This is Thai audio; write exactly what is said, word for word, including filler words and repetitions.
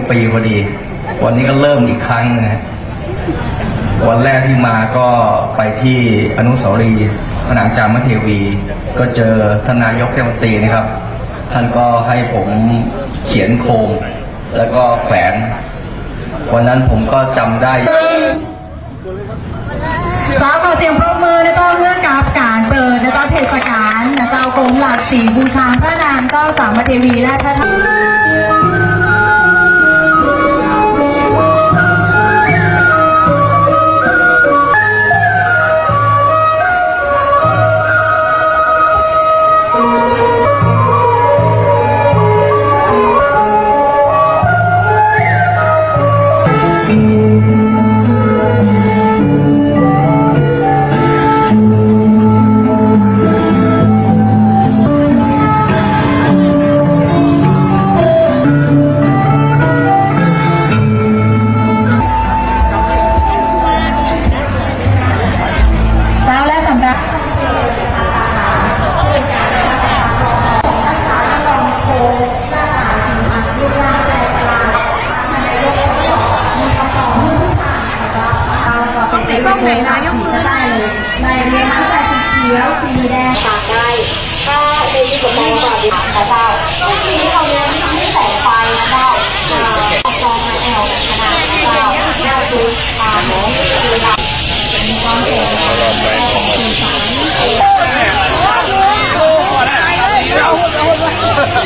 ปีพอดีวันนี้ก็เริ่มอีกครั้งนะฮะวันแรกที่มาก็ไปที่อนุสาวรีย์พระนางจามเทวีก็เจอท่านนายกเทศมนตรีนะครับท่านก็ให้ผมเขียนโครงแล้วก็แขวนวันนั้นผมก็จำได้เจ้าขอเสียงปรบมือนะเจ้าเพื่อกับการเปิดนะเจ้าเทศกาลนะเจ้ากรมหลักสีบูชาพระนางเจ้าจามเทวีและพระกล้องไหนนะ